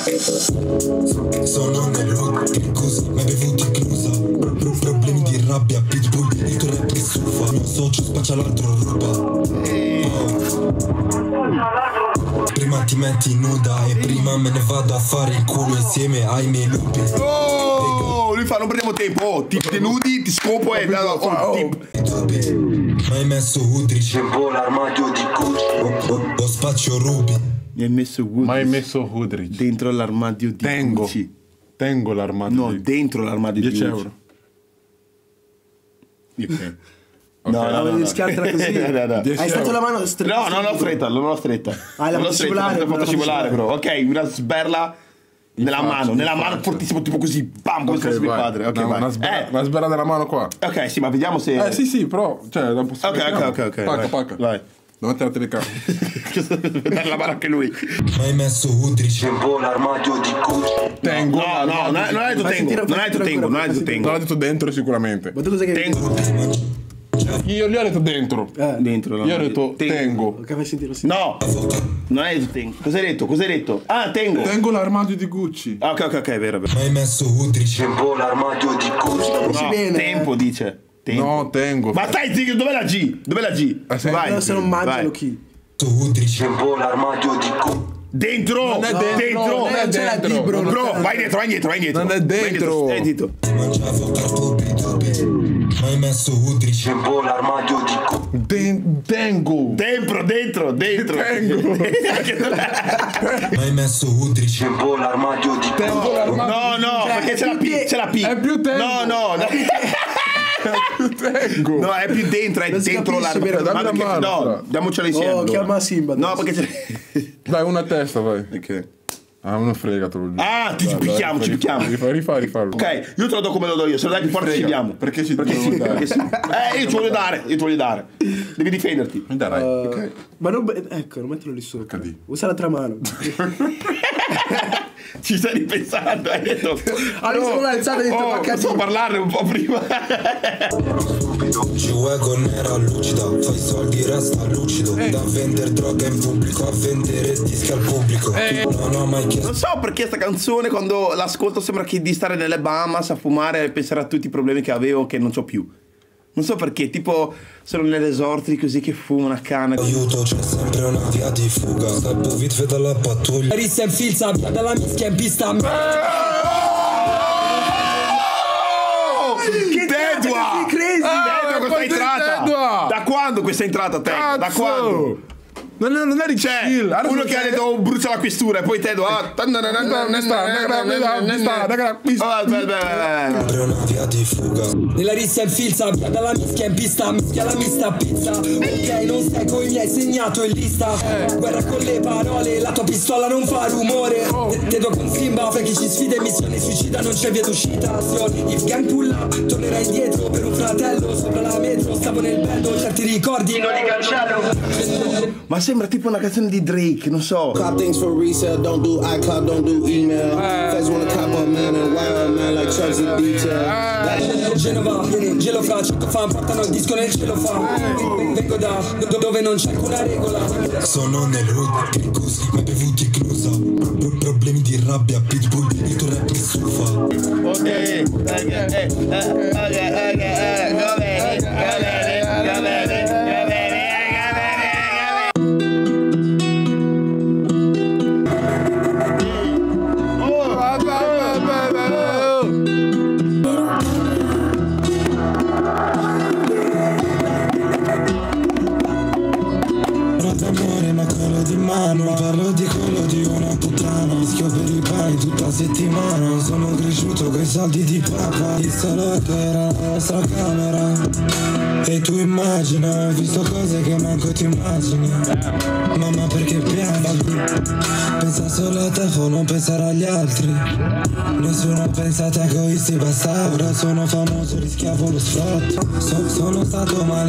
Sono nell'hood, così mi hai bevuto inclusa. Problemi di rabbia, pitbull, il tuo rap è stufa. Mio socio spaccia l'altro ruba. Prima ti metti nuda e prima me ne vado a fare il culo insieme ai miei lupi. Lui fa, non prendiamo tempo. Ti denudi, ti scopo e tip. Ma hai messo Udrich, l'armadio di Gucci. Ho spaccio rubi. Mi hai messo Woodridge. Ma hai messo Woodridge. Dentro l'armadio di Gucci. Tengo l'armadio. No, dentro l'armadio di 10 Gucci. euro. Ok. No, schiantala così. No. 10 Hai stato euro. la mano stretta. No, non l'ho stretta, non l'ho stretta. Ah, l'ha Non l'ho fatto stretta, scivolare, l'ho fatto l'ha scivolare, fatto bro. Ok, una sberla nella faccia, mano, in faccia. fortissimo, tipo così, bam, come se fosse mio vai. padre. Ok, No, vai. una sberla della mano qua. Ok, sì, ma vediamo se... Sì, però, cioè, non posso. Ok. Pacca. Vai. Davanti alla telecamera. Dare la mano anche lui. Ma hai messo Udrich, l'armadio di Gucci. Tengo. No, non è detto tengo, non hai detto tengo, non hai detto tengo. Non l'ha detto dentro sicuramente. Ma tu cos'è che Tengo. Io gli ho detto dentro. Dentro. Io ho detto tengo. Che fai sentire? No, non hai detto tengo. Cos'hai detto? Cos'hai detto? Ah, tengo. Tengo l'armadio di Gucci. Ah, ok, è vero. Ma hai messo Udrich in l'armadio di Gucci. No, bene. tempo dice. Tempo. No, tengo. Ma stai zitto, dov'è la G? Dov'è la G? sì. Vai. No, se non mangiano vai. chi? Udrich in l'armadio di Gucci. Dentro! Non è dentro, non è c'è la dentro. D, bro. Bro, vai dietro. Non è dentro. Stai zitto. Mangiavo carbo. Ma hai messo Udrich in l'armadio di Gucci. Tengo. Dentro. Tengo. Ma hai messo Udrich in l'armadio di Gucci. Tengo l'armadio. No, perché c'è la P. È più tengo. No. Tengo. No, è più dentro, è Non si dentro capisce, la. vero? Dammi la mano, No, fra. diamocela insieme. Oh, allora. chiama Simba. No, perché c'è. Dai, una a testa, vai. Ok. Ah, una frega, te lo dico. Ah, ci picchiamo. Rifarlo. Ok, io te lo do come lo do io, se lo dai più forte ci diamo. Perché ci Perché sì, devo dare? perché sì. Io ti voglio dare. Devi difenderti. Mi darai. Ok. Ma non, ecco, non metterlo lì sopra. HD. Usa l'altra mano. Ci stai ripensando, hai detto. Allora sono alzato e ho detto Oh, ma posso parlarne un po' prima. G-Wagon era lucida, fai soldi resta lucido. Da vendere droga in pubblico a vendere dischi al pubblico. Non ho mai chiesto. Non so perché sta canzone quando l'ascolto sembra che di stare nelle Bahamas a fumare e pensare a tutti i problemi che avevo che non c'ho più. Non so perché, tipo sono nelle esorti così che fumo una canna. Aiuto, c'è sempre una via di fuga. Scappo vitve dalla pattuglia. Rissa in filza, via dalla mischia in pista. Tedua! Tedua, questa entrata! Tedua! Da quando questa entrata, te? Da Cazzo! quando? Non eri C'è chill. Adesso uno che ha detto brucia la questura e poi Tedua. Sempre una via di fuga. Nella rissa in filza, via dalla mischia in pista. Mischia la mista pizza. Ok, non sei coi miei, segnato in lista. Guerra con le parole, la tua pistola non fa rumore. Te do con Simba, per chi ci sfida in missione suicida non c'è via d'uscita. If gang pull up, tornerai indietro per un fratello. Sopra la metro, stavo nel bello, certi ricordi non li cancello. Ma sembra tipo una canzone di Drake, non so. Cop things for resale, don't do iCloud, don't do email. Feds wanna cop a man and wire a man like Chubbs in detail. Genova, gelo fra, 100 fan portano il disco nel cielo fa. Vengo da dove non c'è alcuna regola. Sono nel hood, Cricus, ma bevuti Clusa. Problemi di rabbia, pitbull, il tuo rap mi stufa. Ok, D'amore ma quello di mano. Parlo di quello di una puttana. Rischio per i pani tutta settimana. Sono cresciuto coi soldi di papà. Il salotto era la nostra camera. E tu immagina, ho visto cose che manco ti immagini. Mamma perché piangi? Pensa solo a te, non pensare agli altri. Nessuno pensa a te, egoisti basta. Ora sono famoso, rischiavo lo sfratto. Sono stato male.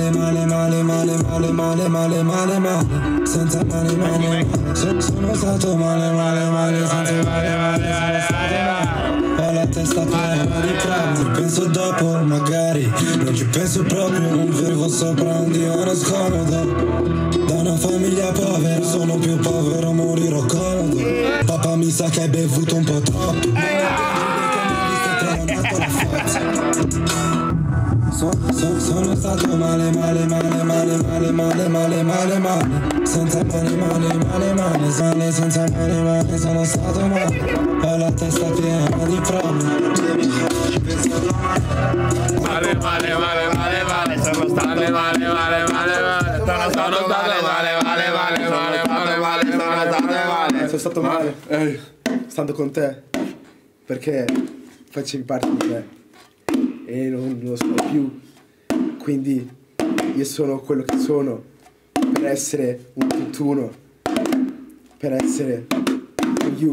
Senza male. Sono stato male. Senza male. Ho la testa piena di traumi. Penso dopo, magari. Non ci penso proprio. Non vivo sopra un divano scomodo. Da una famiglia povera. Sono più povero, morirò comodo. Papà mi sa che hai bevuto un po' troppo. Sono stato male. Senza male. Senza male. Sono stato male. Ho la testa piena di problemi. Male. Sono stato male. Sono stato male. Stando con te. Perché facevi parte di me. E non lo sono più. Quindi io sono quello che sono per essere un tutt'uno, per essere you.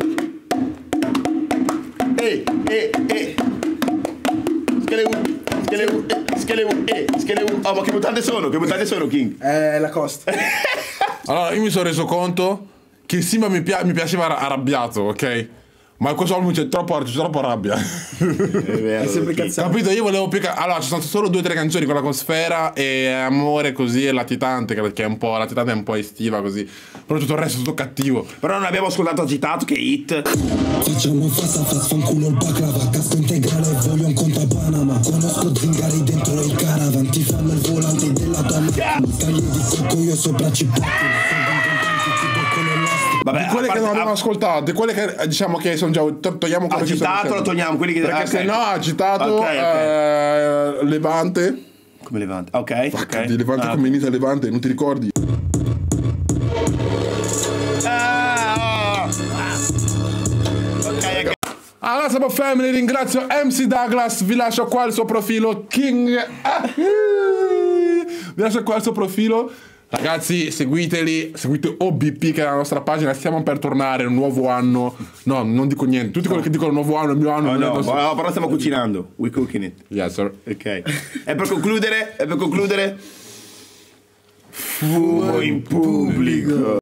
Schelewu. Oh, ma che mutande sono, King? La costa. Allora, io mi sono reso conto che Simba mi piaceva arrabbiato, ok? Ma questo album c'è troppa rabbia. È sempre cazzato. Capito? Io volevo più allora ci sono solo 2 o 3 canzoni con l'atmosfera e amore così e latitante, che è un po', latitante è un po' estiva così. Però tutto il resto è tutto cattivo. Però non abbiamo ascoltato Agitato, che hit. Facciamo fassa, fanculo il baklava. Casco integrale e voglio un conto a Panama. Conosco zingari dentro il caravan. Ti fanno il volante della tua tagli di cocco io sopra cipolle. Vabbè, Di quelle che non abbiamo ascoltato, di quelle che diciamo che sono già togliamo quello che Agitato lo togliamo, quelli che perché se no Agitato Ok. Levante. Come Levante? Ok. Di Levante come inizia Levante, non ti ricordi? Ok. Allora siamo family, ringrazio MC Douglas, vi lascio qua il suo profilo King. Vi lascio qua il suo profilo. Ragazzi, seguiteli, seguite OBP che è la nostra pagina, stiamo per tornare un nuovo anno. No, non dico niente, tutti quelli che dicono nuovo anno, il mio anno. No, però stiamo cucinando. We cooking it. Yes, sir. Ok. E per concludere, fumo in pubblico.